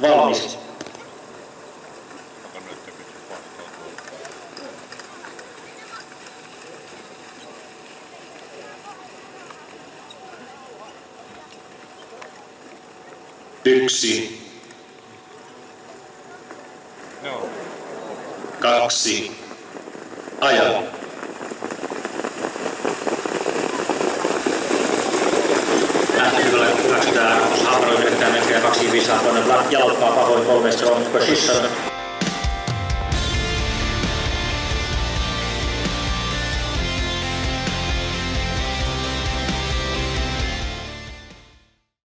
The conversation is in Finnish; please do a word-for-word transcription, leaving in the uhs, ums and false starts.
Valmis. Yksi. Kaksi. Aja. Lähtöhyvällä hyväksytään Hamro yrittää metriä kaksi viisi tuonne jalkaa pahoin kolme strong position.